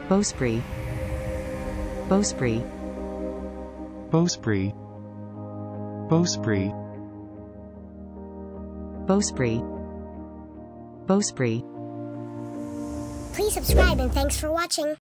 bowsprit, bowsprit, bowsprit, bowsprit, bowsprit, bowsprit. Please subscribe and thanks for watching.